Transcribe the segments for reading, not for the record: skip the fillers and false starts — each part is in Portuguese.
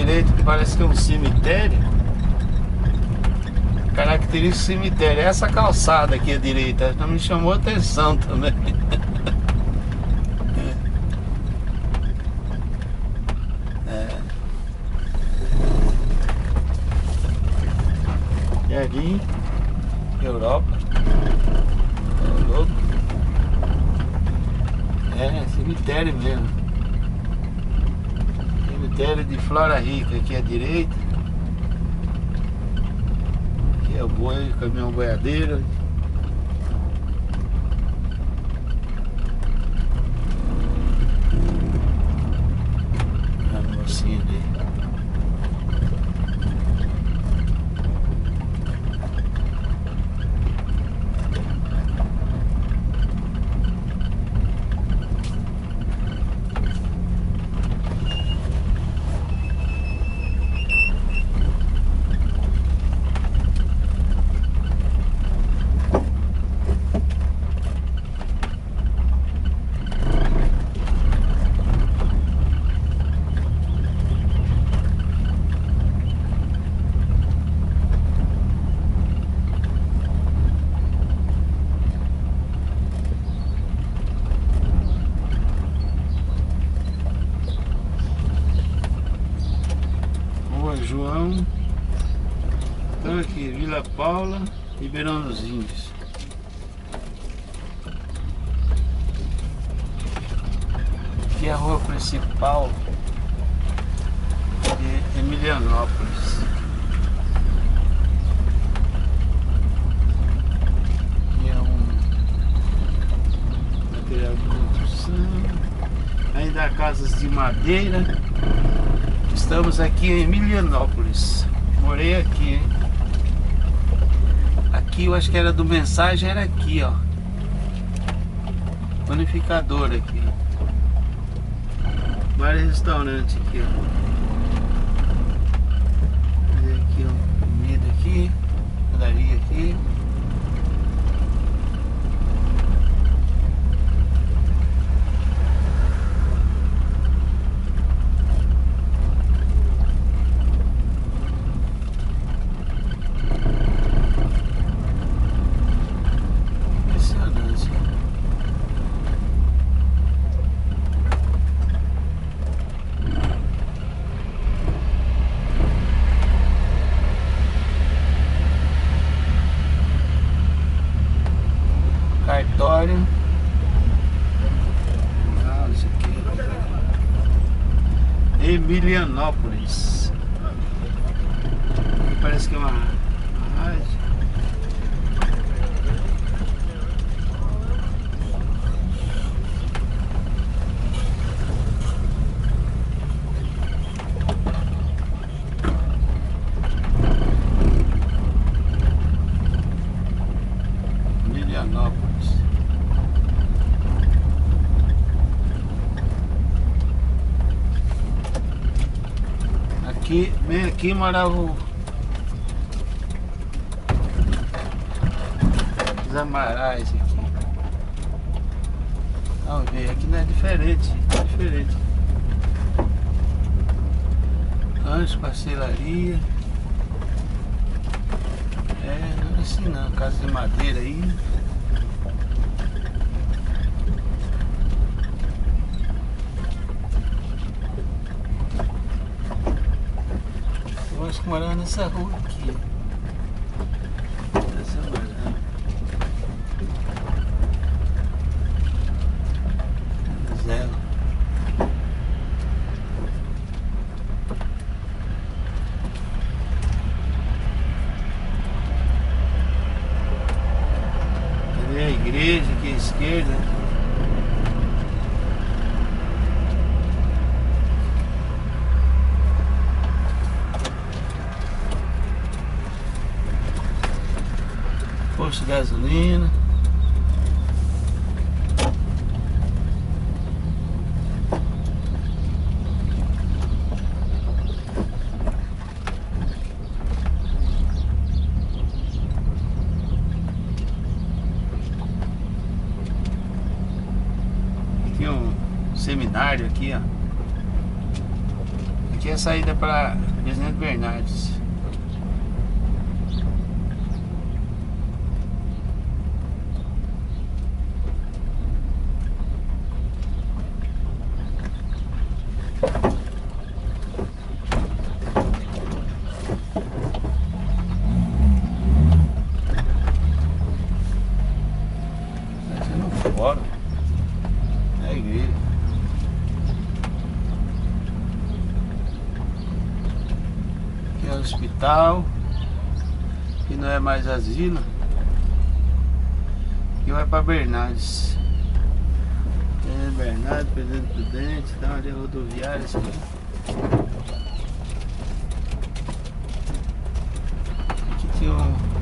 direita, que parece que é um cemitério. Característica do cemitério. Essa calçada aqui à direita me chamou a atenção também. Jardim Europa. Ô, louco. É, cemitério mesmo. Cemitério de Flora Rica aqui à direita. Aqui é o boi, caminhão boiadeiro. A mocinha ali. João. Então aqui, Vila Paula, Ribeirão dos Índios. Aqui é a rua principal de Emilianópolis. Aqui é um material de construção. Ainda há casas de madeira. Estamos aqui em Emilianópolis. Morei aqui, hein? Aqui eu acho que era do Mensagem, era aqui, ó. Panificador aqui. Vários restaurantes aqui, ó. Aqui, ó. Comida aqui. Padaria aqui. Cartório. Ah, isso aqui. Emilianópolis. Parece que é uma rádio. Emilianópolis. Aqui, bem aqui morava os Amarais aqui. Vamos ver, aqui não é diferente, é diferente. Rancho, parcelaria. Não é assim não, casa de madeira aí. Eu acho que morava nessa rua aqui. Essa morava. Zero. Ali é a igreja aqui à esquerda. Posto de gasolina. Aqui um seminário aqui, ó. Aqui é saída para Presidente Bernardes. Fora é a igreja. Aqui é o hospital, que não é mais asilo. Aqui vai para Bernardes. É Bernardes, Presidente Prudente, dá ali a rodoviária assim. Aqui tinha um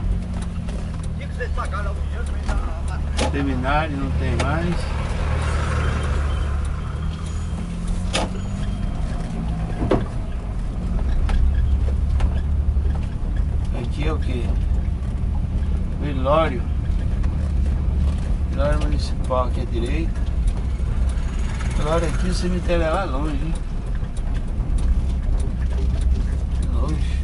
seminário, não tem mais. Aqui é o que? Velório. Velório municipal aqui à direita. Velório aqui, o cemitério é lá longe, hein? Longe.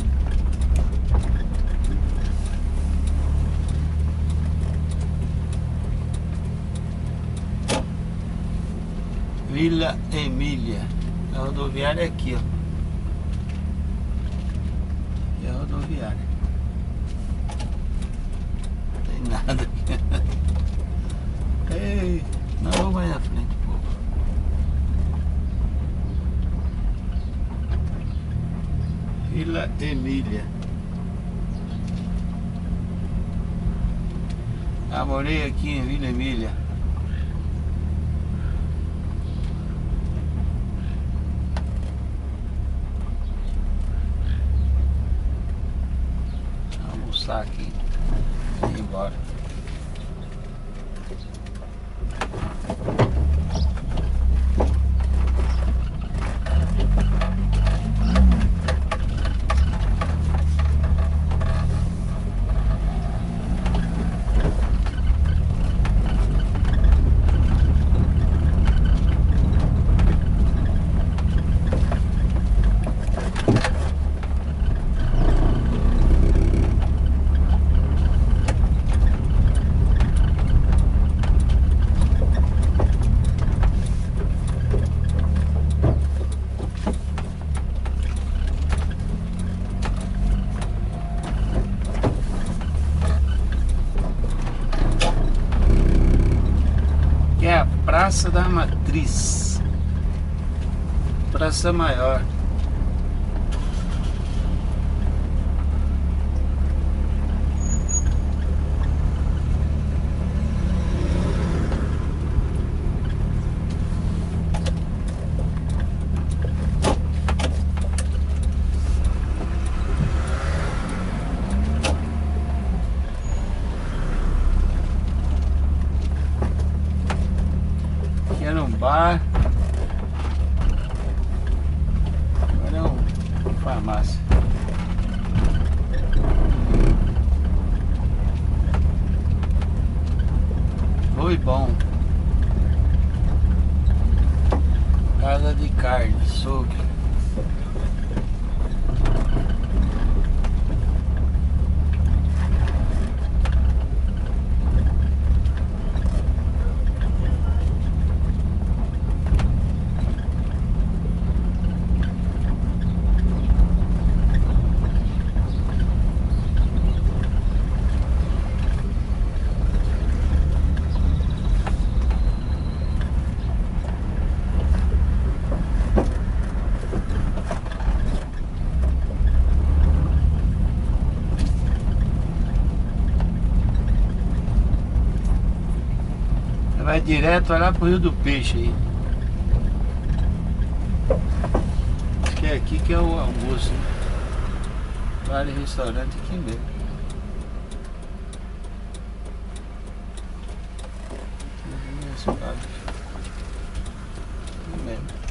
Vila Emília. A rodoviária é aqui, ó. E a rodoviária. Não tem nada aqui. Ei, não, vou mais na frente um pouco. Vila Emília. Morei aqui em Vila Emília. Aqui e ir embora. É a Praça da Matriz, Praça Maior. Era um bar, agora é uma farmácia. Foi bom. Casa de carne, açougue. Vai direto, vai lá pro Rio do Peixe aí. Acho que é aqui que é o almoço. Vale restaurante aqui mesmo. Aqui mesmo.